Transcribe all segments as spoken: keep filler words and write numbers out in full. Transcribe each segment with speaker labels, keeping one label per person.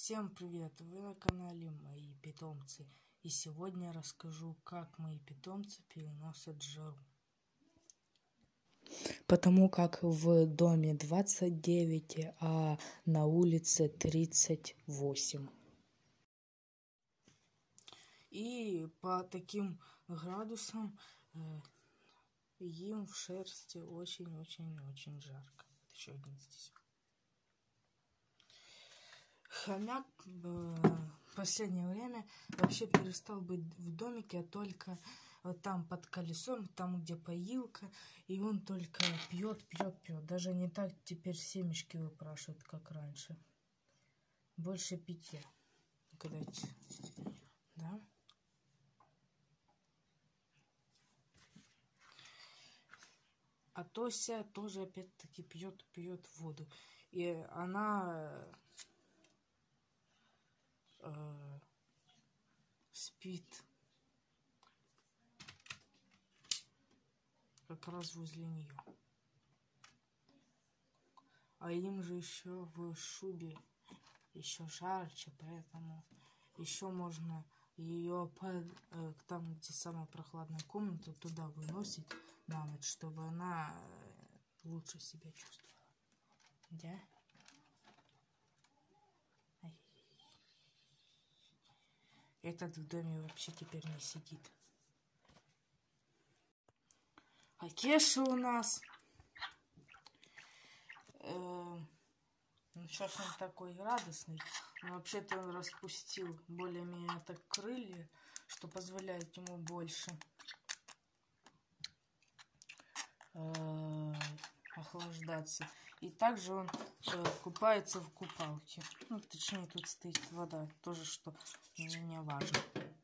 Speaker 1: Всем привет! Вы на канале Мои Питомцы. И сегодня я расскажу, как мои питомцы переносят жару. Потому как в доме двадцать девять, а на улице тридцать восемь. И по таким градусам э, им в шерсти очень-очень-очень жарко. Это еще один здесь. Хомяк в последнее время вообще перестал быть в домике, а только вот там под колесом, там где поилка, и он только пьет, пьет, пьет. Даже не так теперь семечки выпрашивает, как раньше. Больше питья. Гадайте. Да? А Тося тоже опять-таки пьет, пьет воду. И она э, спит как раз возле нее. А им же еще в шубе еще жарче, поэтому еще можно ее под, э, там, где самая прохладная комната, туда выносить на ночь, чтобы она лучше себя чувствовала. Да? Этот в доме вообще теперь не сидит. А Кеша у нас... Э, ну, сейчас он такой радостный. Но вообще-то он распустил более-менее так крылья, что позволяет ему больше э, охлаждаться. И также он э, купается в купалке. Ну, точнее, тут стоит вода. Тоже, что для меня важно.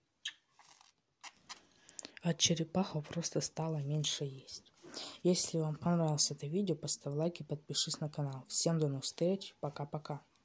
Speaker 1: А черепаха просто стала меньше есть. Если вам понравилось это видео, поставь лайк и подпишись на канал. Всем до новых встреч. Пока-пока.